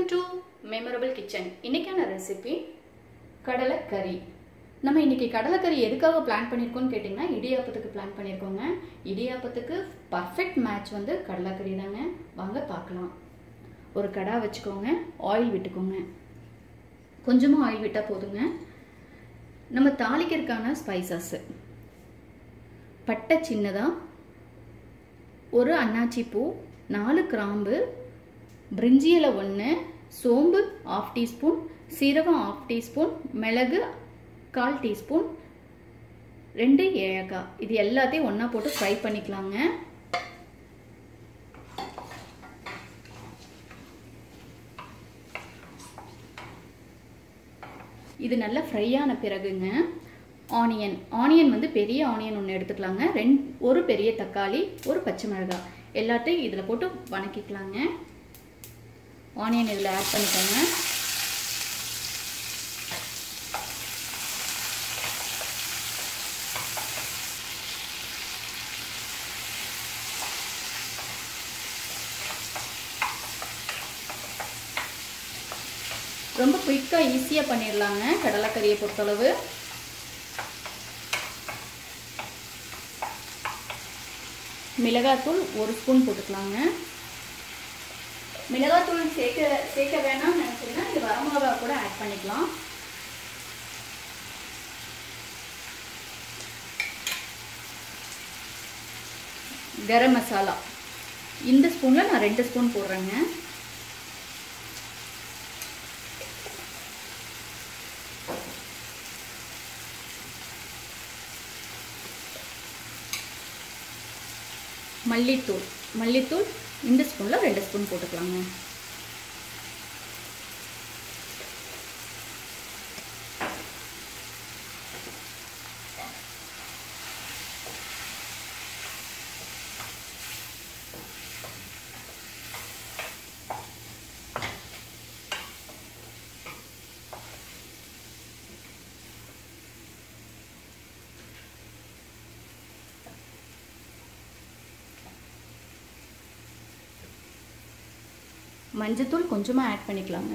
Welcome to memorable kitchen. இன்னைக்கான recipe கடலைக்கறி. நம்ம இன்னைக்கு கடலைக்கறி எதுக்காக பிளான் பண்ணியிருக்கோம்னு கேட்டிங்கன்னா, இடியாப்பத்துக்கு பிளான் பண்ணியிருக்கோங்க. இடியாப்பத்துக்கு பர்ஃபெக்ட் மேட்ச் வந்து கடலைக்கறி தாங்க. வாங்க பார்க்கலாம். ஒரு கடா வச்சுக்கோங்க, ஆயில் விட்டுக்கோங்க. கொஞ்சமாக ஆயில் விட்டால் போதுங்க. நம்ம தாளிக்கிறதுக்கான ஸ்பைசஸ்: பட்டை சின்னதாக, ஒரு அன்னாச்சி பூ, 4 கிராம்பு, பிரிஞ்சி இலை 1, சோம்பு 1/2 டீஸ்பூன், சீரகம் 1/2 டீஸ்பூன், மிளகு 1/4 டீஸ்பூன், 2 ஏலக்காய். இது எல்லாத்தையும் ஒன்றா போட்டு ஃப்ரை பண்ணிக்கலாங்க. இது நல்லா ஃப்ரை ஆன பிறகுங்க ஆனியன் வந்து பெரிய ஆனியன் ஒன்று எடுத்துக்கலாங்க. ஒரு பெரிய தக்காளி, ஒரு பச்சை மிளகாய் எல்லாத்தையும் இதில் போட்டு வணக்கிக்கலாங்க. ஆனியன் இதில் ஆட் பண்ணிக்கோங்க. ரொம்ப குயிக்காக ஈஸியாக பண்ணிடலாங்க கடலைக்கறியை பொறுத்தளவு. மிளகாத்தூள் 1 ஸ்பூன் போட்டுக்கலாங்க. மிளகாத்தூள் சேர்க்க வேணாம்னு நினச்சிங்கன்னா இது வரமிளகா கூட ஆட் பண்ணிக்கலாம். கரம் மசாலா இந்த ஸ்பூனில் நான் 2 ஸ்பூன் போடுறேங்க. மல்லித்தூள் இந்த ஸ்பூனில் 2 ஸ்பூன் போட்டுக்கலாங்க. மஞ்சத்தூள் கொஞ்சமாக ஆட் பண்ணிக்கலாங்க.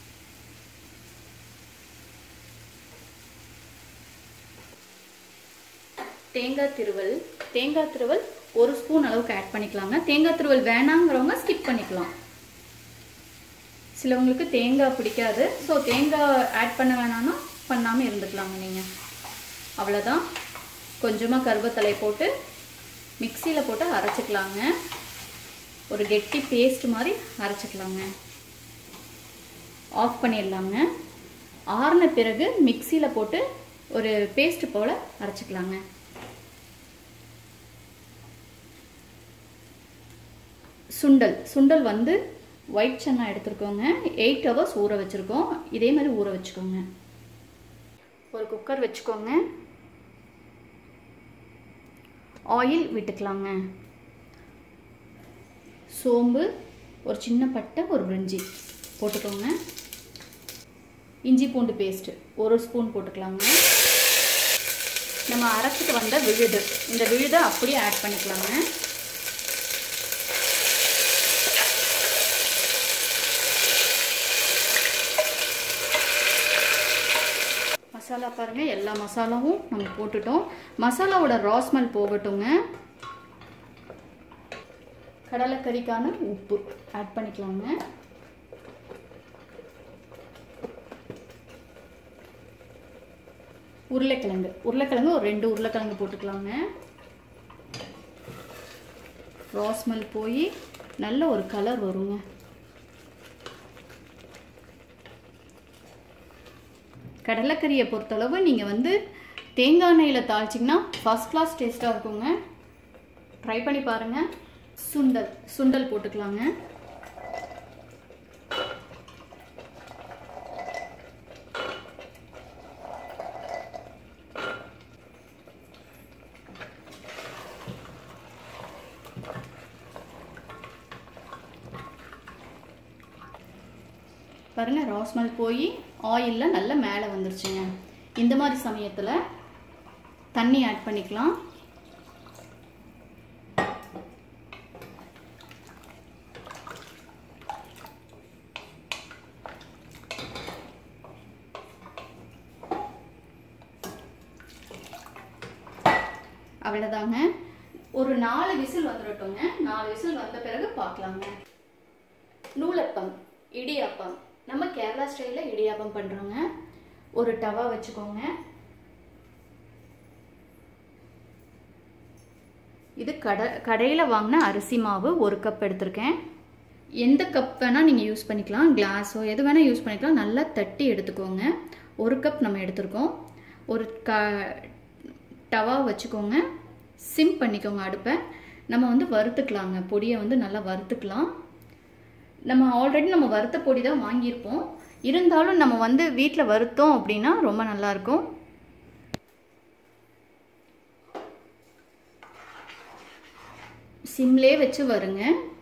தேங்காய் திருவல் 1 ஸ்பூன் அளவுக்கு ஆட் பண்ணிக்கலாங்க. தேங்காய் திருவல் வேணாங்கிறவங்க ஸ்கிப் பண்ணிக்கலாம். சிலவங்களுக்கு தேங்காய் பிடிக்காது, ஸோ தேங்காய் ஆட் பண்ண வேணாம்னா பண்ணாமல் இருந்துக்கலாங்க நீங்கள். அவ்வளோதான். கொஞ்சமாக கருவேப்பிலை போட்டு மிக்சியில் போட்டு அரைச்சிக்கலாங்க. ஒரு கெட்டி பேஸ்ட் மாதிரி அரைச்சிக்கலாங்க. ஆஃப் பண்ணிடலாங்க. ஆறின பிறகு மிக்சியில் போட்டு ஒரு பேஸ்ட் போல் அரைச்சிக்கலாங்க. சுண்டல் வந்து ஒயிட் சன்னா எடுத்துருக்கோங்க. 8 ஹவர்ஸ் ஊற வச்சுருக்கோம். இதே மாதிரி ஊற வச்சுக்கோங்க. ஒரு குக்கர் வச்சுக்கோங்க. ஆயில் விட்டுக்கலாங்க. சோம்பு, ஒரு சின்ன பட்டை, ஒரு பிரிஞ்சி போட்டுக்கோங்க. இஞ்சி பூண்டு பேஸ்ட்டு 1 ஸ்பூன் போட்டுக்கலாங்க. நம்ம அரைச்சிட்டு வந்த விழுது, இந்த விழுதை அப்படியே ஆட் பண்ணிக்கலாங்க. மசாலா பாருங்கள், எல்லா மசாலாவும் நம்ம போட்டுட்டோம். மசாலாவோட ரா ஸ்மெல் போகட்டுங்க. கடலைக்கறிக்கான உப்பு ஆட் பண்ணிக்கலாங்க. உருளைக்கிழங்கு ஒரு 2 உருளைக்கிழங்கு போட்டுக்கலாங்க. ரா ஸ்மெல் போய் நல்ல ஒரு கலர் வருங்க. கடலைக்கறியை பொறுத்தளவு நீங்கள் வந்து தேங்காய் எண்ணெயில் தாளிச்சிங்கன்னா ஃபர்ஸ்ட் கிளாஸ் டேஸ்ட்டாக இருக்குங்க. ட்ரை பண்ணி பாருங்கள். சுண்டல் போட்டுக்கலாங்க. பாருங்க, ராஸ்மல் போய் ஆயிலில் நல்லா மேலே வந்துருச்சுங்க. இந்த மாதிரி சமயத்தில் தண்ணி ஆட் பண்ணிக்கலாம். அவ்வளோதாங்க. ஒரு 4 விசில் வந்துடட்டுங்க. 4 விசில் வந்த பிறகு பார்க்கலாங்க. நூலப்பம், இடியாப்பம். நம்ம கேரளா ஸ்டைலில் இடியாப்பம் பண்ணுறோங்க. ஒரு டவா வச்சுக்கோங்க. இது கடையில் வாங்கின அரிசி மாவு 1 கப் எடுத்திருக்கேன். எந்த கப் வேணால் நீங்கள் யூஸ் பண்ணிக்கலாம், கிளாஸோ எது வேணால் யூஸ் பண்ணிக்கலாம். நல்லா தட்டி எடுத்துக்கோங்க. 1 கப் நம்ம எடுத்துருக்கோம். ஒரு டவா வச்சுக்கோங்க. சிம் பண்ணிக்கோங்க அடுப்பை. நம்ம வந்து வறுத்துக்கலாங்க. பொடியை வந்து நல்லா வறுத்துக்கலாம். நம்ம ஆல்ரெடி நம்ம வறுத்த பொடி தான் வாங்கியிருப்போம். இருந்தாலும் நம்ம வந்து வீட்டில் வறுத்தோம் அப்படின்னா ரொம்ப நல்லாயிருக்கும். சிம்லே வச்சு வருங்க.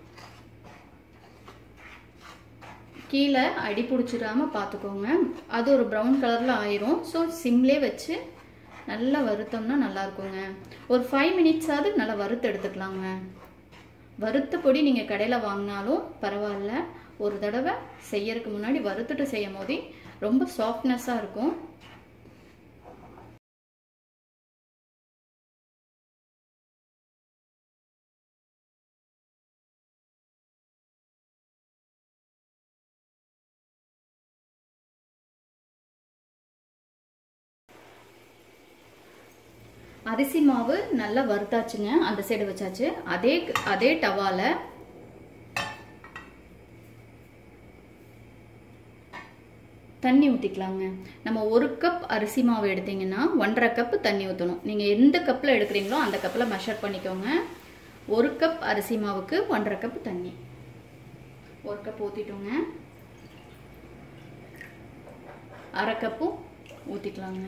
கீழே அடி பிடிச்சிடாம பார்த்துக்கோங்க. அது ஒரு ப்ரௌன் கலரில் ஆயிரும். ஸோ சிம்லே வச்சு நல்லா வறுத்தோம்னா நல்லாயிருக்குங்க. ஒரு 5 மினிட்ஸாவது நல்லா வறுத்து எடுத்துக்கலாங்க. வறுத்த பொடி நீங்கள் கடையில் வாங்கினாலும் பரவாயில்ல. ஒரு தடவை செய்யறதுக்கு முன்னாடி வறுத்துட்டு செய்யும் போது ரொம்ப சாஃப்ட்னஸாக இருக்கும். அரிசி மாவு நல்லா வறுத்தாச்சுங்க. அந்த சைடு வச்சாச்சு. அதே டவால தண்ணி ஊற்றிக்கலாங்க. நம்ம 1 கப் அரிசி மாவு எடுத்தீங்கன்னா 1.5 கப் தண்ணி ஊற்றணும். நீங்கள் எந்த கப்பில் எடுக்கிறீங்களோ அந்த கப்பில் மெஷர் பண்ணிக்கோங்க. 1 கப் அரிசி மாவுக்கு 1.5 கப் தண்ணி. 1 கப் ஊற்றிட்டோங்க. 1/2 கப்பும் ஊற்றிக்கலாங்க.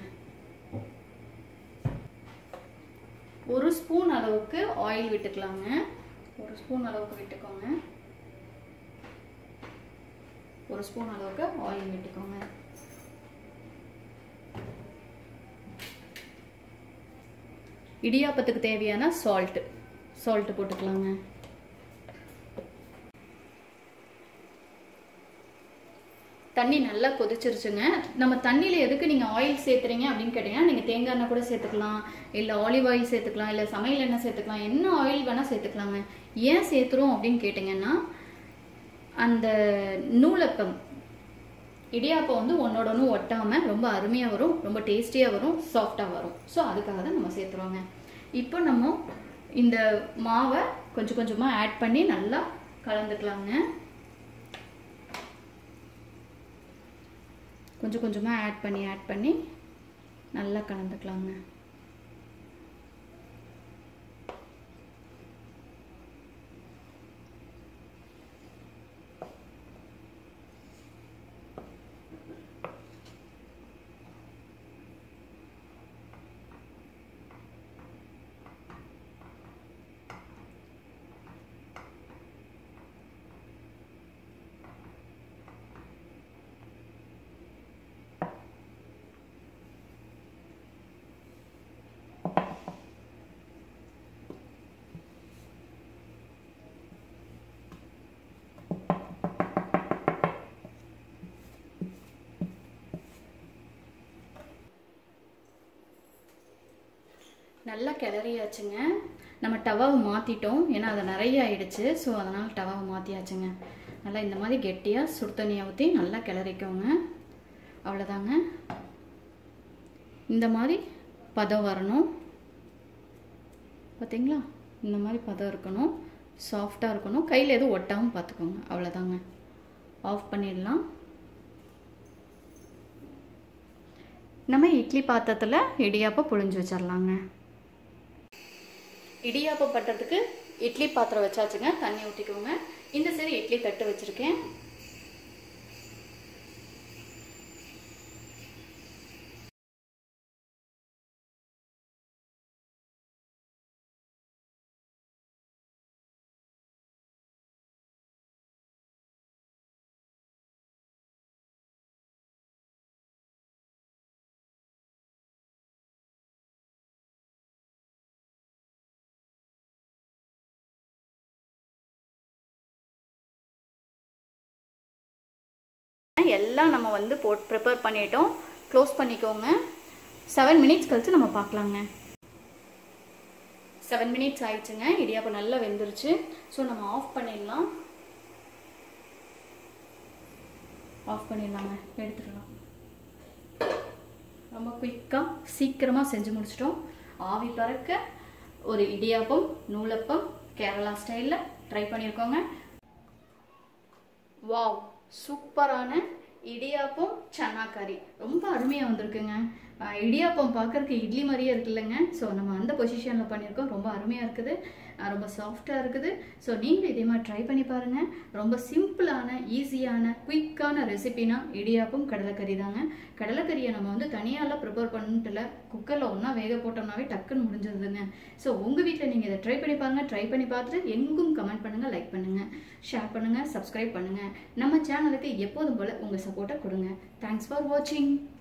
1 ஸ்பூன் அளவுக்கு ஆயில் விட்டுக்கலாங்க. 1 ஸ்பூன் அளவுக்கு விட்டுக்கோங்க. 1 ஸ்பூன் அளவுக்கு ஆயில் விட்டுக்கோங்க. இடியாப்பத்துக்கு தேவையான சால்ட் போட்டுக்கலாங்க. தண்ணி நல்லா கொதிச்சிருச்சுங்க. நம்ம தண்ணியில் எதுக்கு நீங்கள் ஆயில் சேர்த்துறீங்க அப்படின்னு கேட்டிங்கன்னா, நீங்கள் தேங்காய் எண்ணெய் கூட சேர்த்துக்கலாம், இல்லை ஆலிவ் ஆயில் சேர்த்துக்கலாம், இல்லை சமையல் எண்ணெய் சேர்த்துக்கலாம், என்ன ஆயில் வேணால் சேர்த்துக்கலாங்க. ஏன் சேர்த்துறோம் அப்படின்னு கேட்டிங்கன்னா, அந்த நூலப்பம் இடியாப்பம் வந்து ஒன்னோட ஒன்று ஒட்டாமல் ரொம்ப அருமையாக வரும், ரொம்ப டேஸ்டியாக வரும், சாஃப்டாக வரும். ஸோ அதுக்காக தான் நம்ம சேர்த்துருவோங்க. இப்போ நம்ம இந்த மாவை கொஞ்சம் கொஞ்சமாக ஆட் பண்ணி நல்லா கலந்துக்கலாங்க. கொஞ்சம் கொஞ்சமாக ஆட் பண்ணி நல்லா கலந்துக்கலாங்க. நல்லா கிளறியாச்சுங்க. நம்ம டவாவை மாற்றிட்டோம், ஏன்னா அது நிறைய ஆயிடுச்சு. ஸோ அதனால் டவாவை மாற்றியாச்சுங்க. நல்லா இந்த மாதிரி கெட்டியாக சுடு தண்ணியை ஊற்றி நல்லா கிளறிக்கோங்க. அவ்வளோதாங்க. இந்த மாதிரி பதம் வரணும். பார்த்தீங்களா? இந்த மாதிரி பதம் இருக்கணும், சாஃப்டாக இருக்கணும், கையில் எதுவும் ஒட்டாமல் பார்த்துக்கோங்க. அவ்வளோதாங்க. ஆஃப் பண்ணிடலாம். நம்ம இட்லி பாத்திரத்தில் இடியாப்பம் புழிஞ்சு வச்சிடலாங்க. இடியாப்பம் பண்ணுறதுக்கு இட்லி பாத்திரம் வச்சாச்சுங்க. தண்ணி ஊற்றிக்கோங்க. இந்த சைடு இட்லி தட்டு வச்சுருக்கேன். எல்லாம் நம்ம வந்து ப்ரிப்பேர் பண்ணிட்டோம். க்ளோஸ் பண்ணிக்கோங்க. 7 மினிட்ஸ் கழிச்சு நம்ம பார்க்கலாங்க. 7 minutes ஆயிடுச்சுங்க. இடியாப்பம் நல்லா வெந்துருச்சு. ஸோ நம்ம ஆஃப் பண்ணிடலாம். எடுத்துடலாம். ரொம்ப குயிக்காக சீக்கிரமாக செஞ்சு முடிச்சிட்டோம். ஆவி பறக்க ஒரு இடியாப்பம் நூலப்பம் கேரளா ஸ்டைலில் ட்ரை பண்ணியிருக்கோங்க. வாவ், சூப்பரான இடியாப்பம் சன்னா கறி ரொம்ப அருமையாக வந்திருக்குங்க. இடியாப்பம் பார்க்குறதுக்கு இட்லி மாதிரியே இருக்குல்லங்க. ஸோ நம்ம அந்த பொசிஷனில் பண்ணியிருக்கோம். ரொம்ப அருமையாக இருக்குது, ரொம்ப சாஃப்டாக இருக்குது. ஸோ நீங்களும் இதே மாதிரி ட்ரை பண்ணி பாருங்கள். ரொம்ப சிம்பிளான ஈஸியான குயிக்கான ரெசிபினா இடியாப்பம் கடலைக்கறி தாங்க. கடலைக்கறியை நம்ம வந்து தனியாலாம் ப்ரிப்பேர் பண்ணிட்டுல குக்கரில் ஒன்றா வேக போட்டோம்னாவே டக்குன்னு முடிஞ்சதுங்க. ஸோ உங்கள் வீட்டில் நீங்கள் இதை ட்ரை பண்ணி பாருங்கள். ட்ரை பண்ணி பார்த்துட்டு எங்கும் கமெண்ட் பண்ணுங்கள், லைக் பண்ணுங்கள், ஷேர் பண்ணுங்கள், சப்ஸ்கிரைப் பண்ணுங்கள். நம்ம சேனலுக்கு எப்போதும் போல் உங்கள் சப்போர்ட்டை கொடுங்க. தேங்க்ஸ் ஃபார் வாட்சிங்.